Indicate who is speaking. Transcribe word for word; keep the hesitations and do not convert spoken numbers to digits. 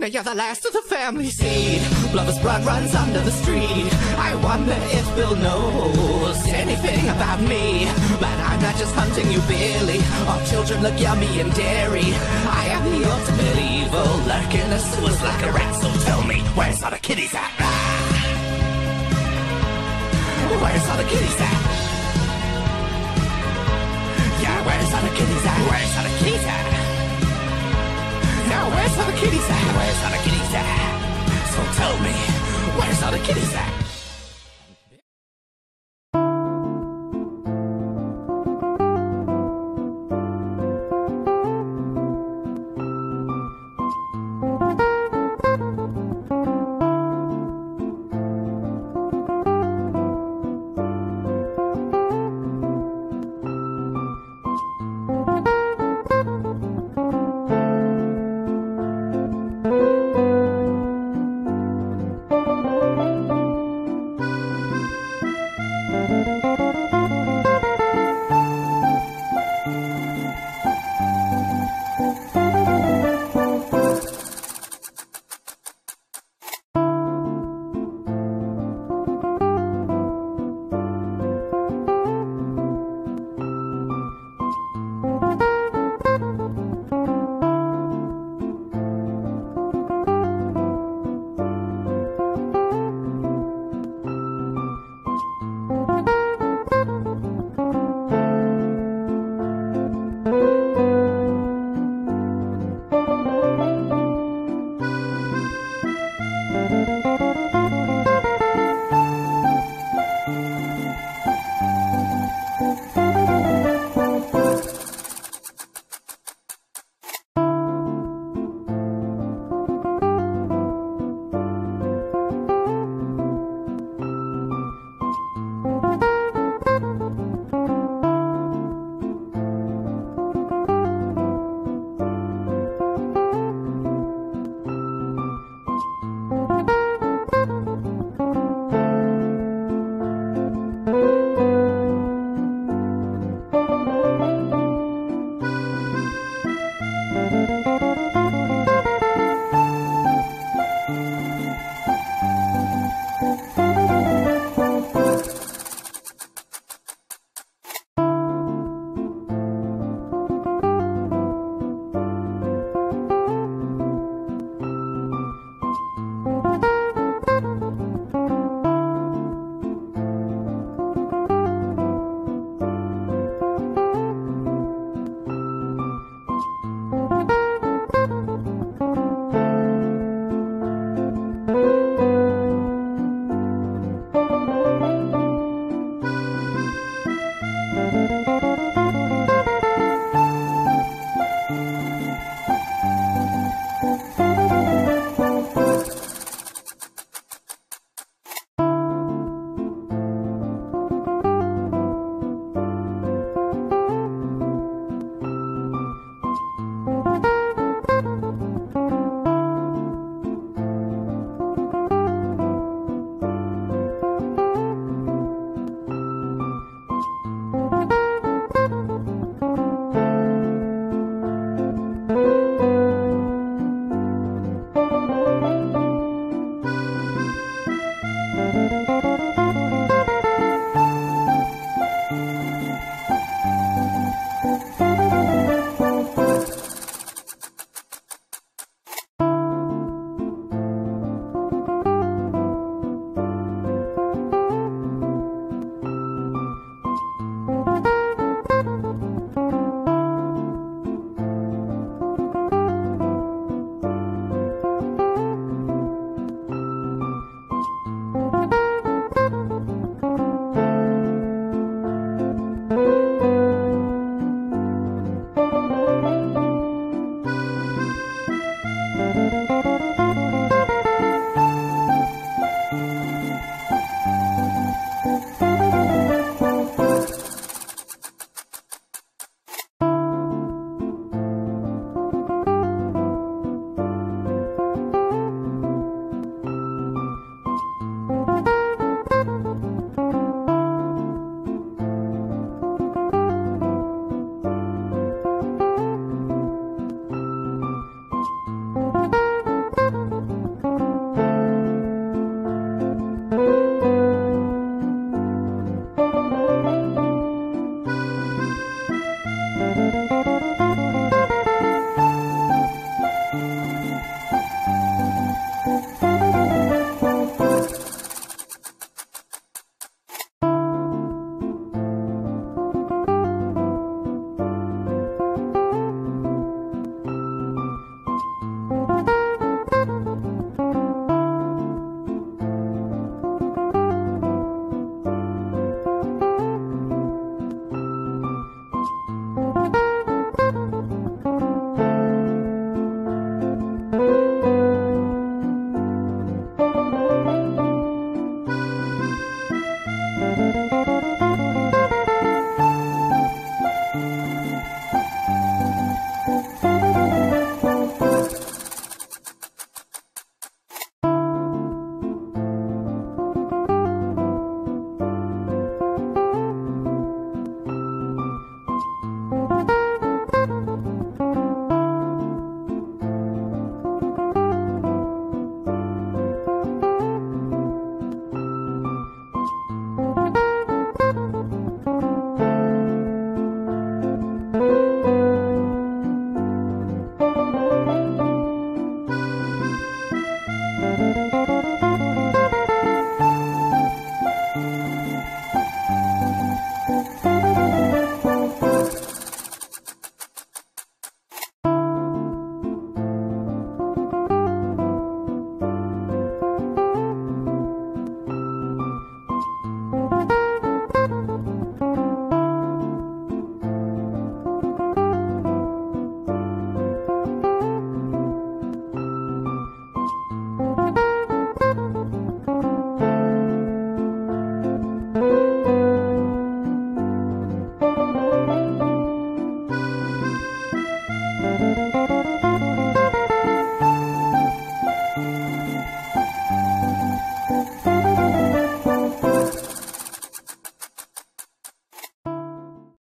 Speaker 1: Now you're the last of the family seed. Lover's blood runs under the street. I wonder if Bill knows anything about me. But I'm not just hunting you, Billy. Our children look yummy and dairy. I am the ultimate evil, lurking the sewers like a rat. So tell me, where's all the kitties at? Where's all the kitties at? Yeah, where's all the kitties at? Where's all the kitties at? Now where's all the kitties at? Where's all the kitties at? So tell me, where's all the kitties at?